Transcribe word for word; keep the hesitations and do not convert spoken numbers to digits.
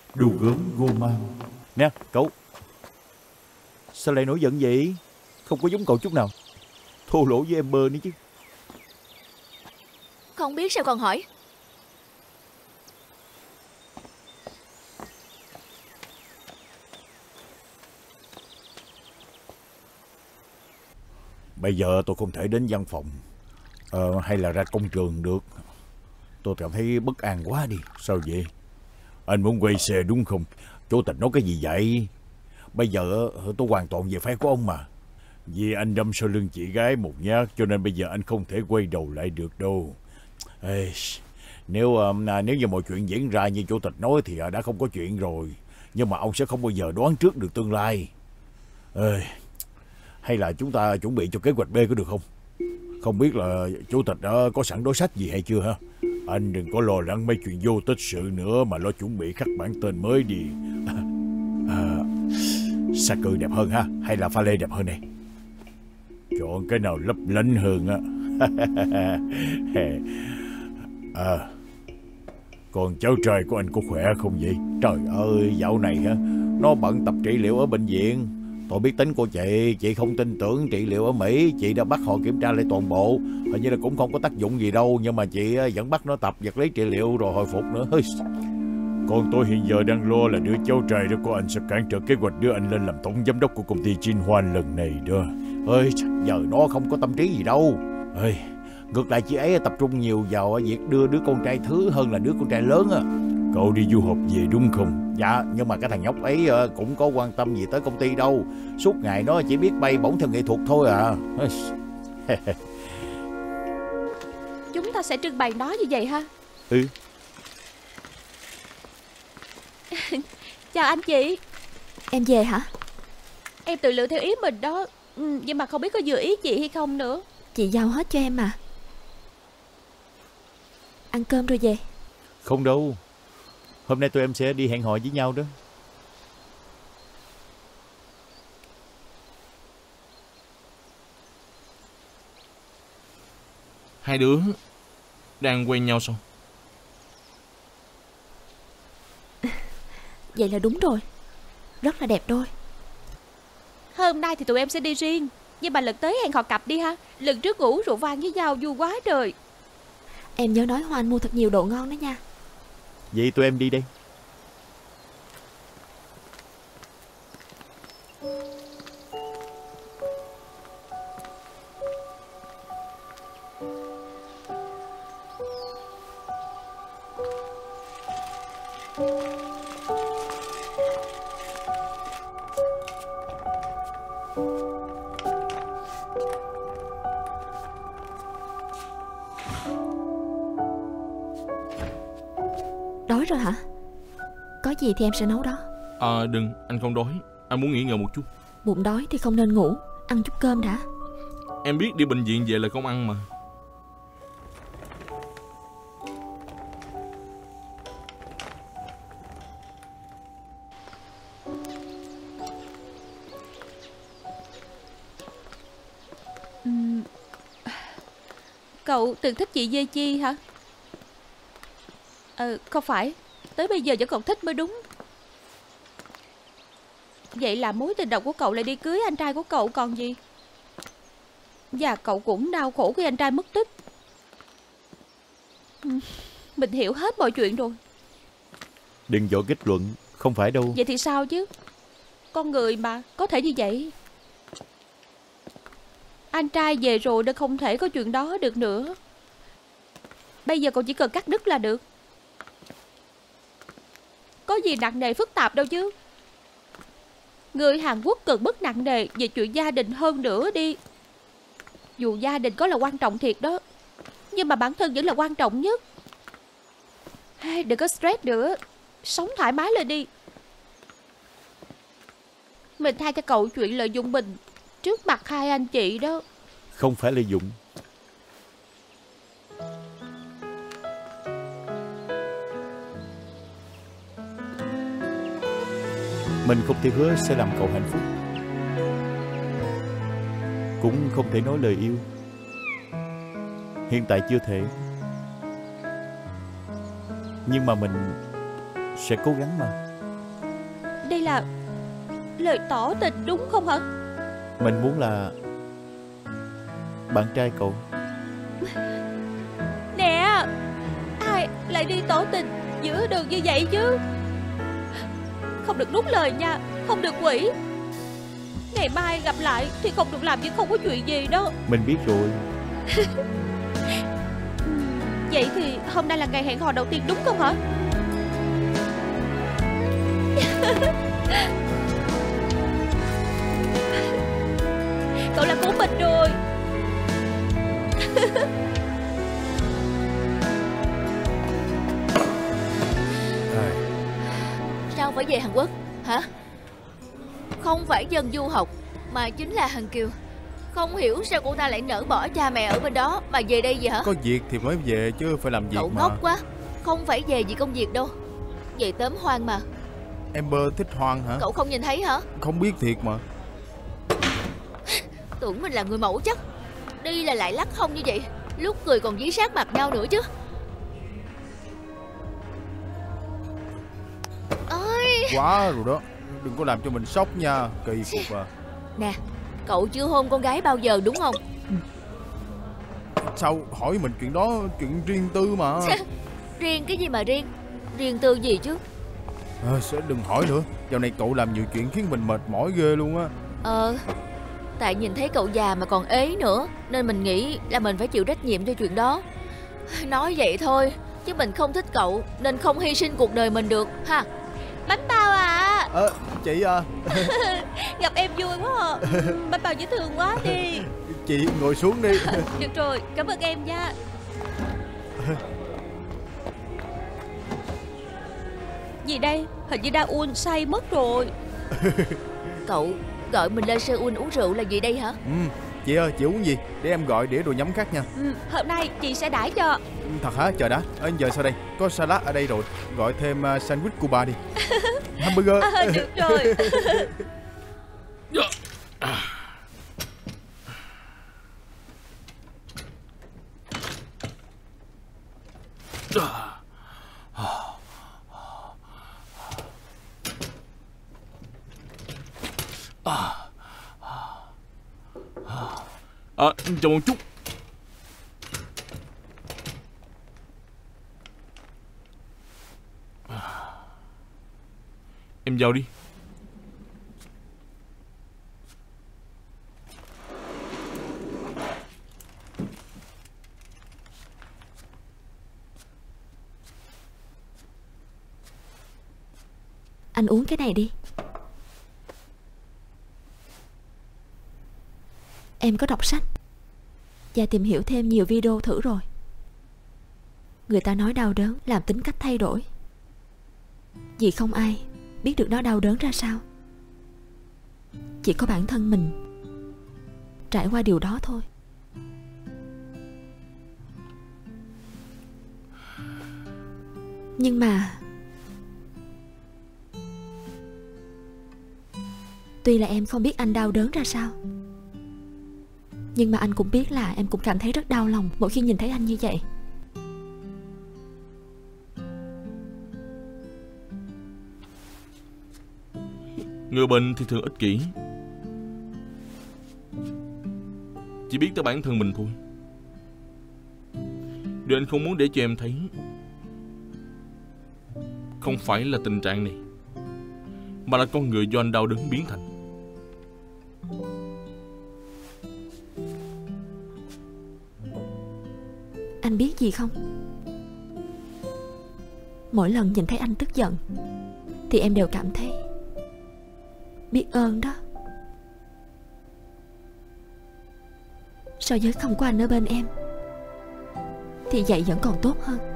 Đồ gốm Goman. Nè cậu, sao lại nổi giận vậy? Không có giống cậu chút nào. Thô lỗ với em bơ nữa chứ. Không biết sao còn hỏi. Bây giờ tôi không thể đến văn phòng ờ, hay là ra công trường được. Tôi cảm thấy bất an quá đi. Sao vậy? Anh muốn quay xe đúng không? Chủ tịch nói cái gì vậy? Bây giờ tôi hoàn toàn về phe của ông mà. Vì anh đâm sau lưng chị gái một nhát, cho nên bây giờ anh không thể quay đầu lại được đâu. Ê, nếu nếu như mọi chuyện diễn ra như chủ tịch nói thì đã không có chuyện rồi. Nhưng mà ông sẽ không bao giờ đoán trước được tương lai. Ê, hay là chúng ta chuẩn bị cho kế hoạch B có được không? Không biết là chủ tịch đã có sẵn đối sách gì hay chưa ha? Anh đừng có lo lắng mấy chuyện vô tích sự nữa, mà lo chuẩn bị khắc bản tên mới đi. À, à, Saker đẹp hơn ha, hay là pha lê đẹp hơn này? Chọn cái nào lấp lánh hơn á. À, còn cháu trai của anh có khỏe không vậy? Trời ơi, dạo này hả, nó bận tập trị liệu ở bệnh viện. Tôi biết tính của chị, chị không tin tưởng trị liệu ở Mỹ. Chị đã bắt họ kiểm tra lại toàn bộ, hình như là cũng không có tác dụng gì đâu. Nhưng mà chị vẫn bắt nó tập vật lý trị liệu rồi hồi phục nữa. Còn tôi hiện giờ đang lo là đứa cháu trai đó của anh sẽ cản trở kế hoạch đưa anh lên làm tổng giám đốc của công ty Jin Hoan lần này đó. Ơi, giờ nó không có tâm trí gì đâu. Ơi, ngược lại chị ấy tập trung nhiều vào việc đưa đứa con trai thứ hơn là đứa con trai lớn á. Cậu đi du học về đúng không? Dạ, nhưng mà cái thằng nhóc ấy cũng có quan tâm gì tới công ty đâu. Suốt ngày nó chỉ biết bay bổng theo nghệ thuật thôi à. Chúng ta sẽ trưng bày nó như vậy ha? Ừ. Chào anh chị. Em về hả? Em tự lựa theo ý mình đó. Ừ, nhưng mà không biết có vừa ý chị hay không nữa. Chị giao hết cho em mà. Ăn cơm rồi về? Không đâu. Hôm nay tụi em sẽ đi hẹn hò với nhau đó. Hai đứa đang quen nhau sao? Vậy là đúng rồi. Rất là đẹp đôi. Hôm nay thì tụi em sẽ đi riêng, nhưng mà lần tới hẹn hò cặp đi ha. Lần trước ngủ rượu vang với nhau vui quá trời. Em nhớ nói Hoan mua thật nhiều đồ ngon đó nha. Vậy tụi em đi đây. Đói rồi hả? Có gì thì em sẽ nấu đó. À đừng, anh không đói. Anh muốn nghỉ ngơi một chút. Bụng đói thì không nên ngủ. Ăn chút cơm đã. Em biết đi bệnh viện về là không ăn mà. uhm. Cậu từng thích chị Dê Chi hả? Ờ, không phải. Tới bây giờ vẫn còn thích mới đúng. Vậy là mối tình đầu của cậu lại đi cưới anh trai của cậu còn gì. Và cậu cũng đau khổ khi anh trai mất tích. Mình hiểu hết mọi chuyện rồi. Đừng vội kết luận. Không phải đâu. Vậy thì sao chứ? Con người mà, có thể như vậy. Anh trai về rồi nên không thể có chuyện đó được nữa. Bây giờ cậu chỉ cần cắt đứt là được. Có gì nặng nề phức tạp đâu chứ. Người Hàn Quốc cần bất nặng nề về chuyện gia đình hơn nữa đi. Dù gia đình có là quan trọng thiệt đó, nhưng mà bản thân vẫn là quan trọng nhất. Đừng có stress nữa. Sống thoải mái lên đi. Mình thay cho cậu chuyện lợi dụng mình trước mặt hai anh chị đó. Không phải lợi dụng. Mình không thể hứa sẽ làm cậu hạnh phúc, cũng không thể nói lời yêu. Hiện tại chưa thể, nhưng mà mình sẽ cố gắng mà. đây là lời tỏ tình đúng không hả? Mình muốn là bạn trai cậu. Nè, ai lại đi tỏ tình giữa đường như vậy chứ? Không được nuốt lời nha, không được quỷ. Ngày mai gặp lại thì không được làm như không có chuyện gì đó. Mình biết rồi. Vậy thì hôm nay là ngày hẹn hò đầu tiên đúng không hả? Cậu là của mình rồi. Sao phải về Hàn Quốc hả? Không phải dân du học mà chính là Hằng Kiều. Không hiểu sao cô ta lại nỡ bỏ cha mẹ ở bên đó mà về đây vậy hả? Có việc thì mới về chứ phải làm việc Cậu mà. ngốc quá. Không phải về vì công việc đâu, về tóm hoang mà. Amber thích Hoang hả? Cậu không nhìn thấy hả? Không biết thiệt mà. Tưởng mình là người mẫu chắc. Đi là lại lắc không như vậy. Lúc cười còn dí sát mặt nhau nữa chứ. Ôi. Quá rồi đó. Đừng có làm cho mình sốc nha. Kỳ cục à. Nè, cậu chưa hôn con gái bao giờ đúng không? Sao hỏi mình chuyện đó? Chuyện riêng tư mà. Riêng cái gì mà riêng? Riêng tư gì chứ? À, sẽ đừng hỏi nữa. Dạo này cậu làm nhiều chuyện khiến mình mệt mỏi ghê luôn á. Ờ, tại nhìn thấy cậu già mà còn ế nữa nên mình nghĩ là mình phải chịu trách nhiệm cho chuyện đó. Nói vậy thôi, chứ mình không thích cậu nên không hy sinh cuộc đời mình được ha. Bánh bao à. Ờ, à, chị à. Gặp em vui quá à. Bánh bao dễ thương quá đi. Chị ngồi xuống đi. Được rồi, cảm ơn em nha. Gì đây? Hình như Daun say mất rồi. Cậu gọi mình lên Seoul uống rượu là gì đây hả? Ừ, chị ơi, chị uống gì? Để em gọi đĩa đồ nhắm khác nha. Ừ, hôm nay chị sẽ đãi cho. Thật hả? Chờ đã. Ờ, giờ sao đây? Có salad ở đây rồi. Gọi thêm uh, sandwich Cuba đi. Hamburger. À, được rồi. À, chờ một chút. Em vào đi. Anh uống cái này đi. Em có đọc sách và tìm hiểu thêm nhiều video thử rồi. Người ta nói đau đớn làm tính cách thay đổi, vì không ai biết được nó đau đớn ra sao. Chỉ có bản thân mình trải qua điều đó thôi. Nhưng mà tuy là em không biết anh đau đớn ra sao, nhưng mà anh cũng biết là em cũng cảm thấy rất đau lòng mỗi khi nhìn thấy anh như vậy. Người bệnh thì thường ích kỷ, chỉ biết tới bản thân mình thôi. Điều anh không muốn để cho em thấy không phải là tình trạng này, mà là con người do anh đau đớn biến thành. Anh biết gì không? Mỗi lần nhìn thấy anh tức giận thì em đều cảm thấy biết ơn đó. So với không có anh ở bên em thì vậy vẫn còn tốt hơn.